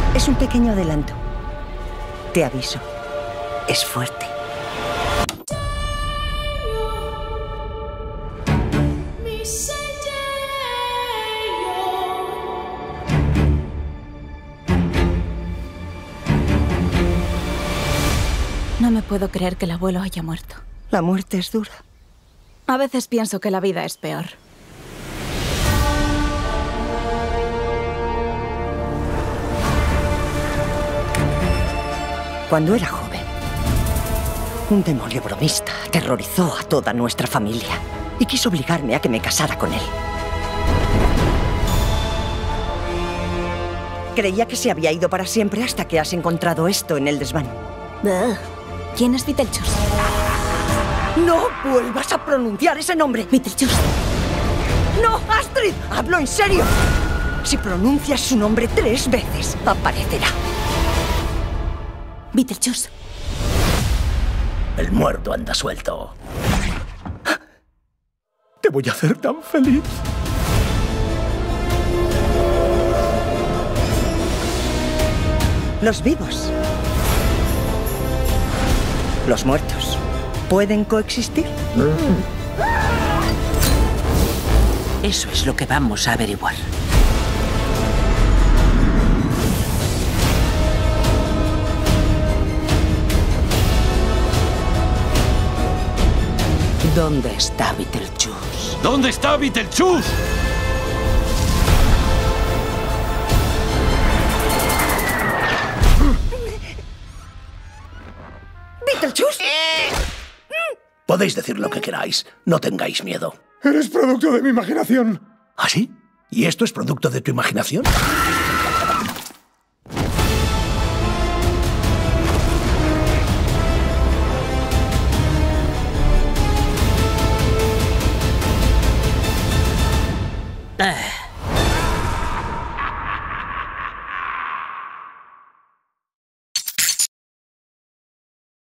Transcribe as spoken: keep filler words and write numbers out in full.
Es un pequeño adelanto. Te aviso, es fuerte. No me puedo creer que el abuelo haya muerto. La muerte es dura. A veces pienso que la vida es peor. Cuando era joven, un demonio bromista aterrorizó a toda nuestra familia y quiso obligarme a que me casara con él. Creía que se había ido para siempre hasta que has encontrado esto en el desván. Ugh. ¿Quién es Beetlejuice? ¡No vuelvas a pronunciar ese nombre! Beetlejuice. ¡No, Astrid! ¡Hablo en serio! Si pronuncias su nombre tres veces, aparecerá. Beetlejuice. El muerto anda suelto. Te voy a hacer tan feliz. Los vivos. Los muertos. ¿Pueden coexistir? Eso es lo que vamos a averiguar. ¿Dónde está Beetlejuice? ¿Dónde está Beetlejuice? ¿Beetlejuice? Podéis decir lo que queráis. No tengáis miedo. Eres producto de mi imaginación. ¿Ah, sí? ¿Y esto es producto de tu imaginación?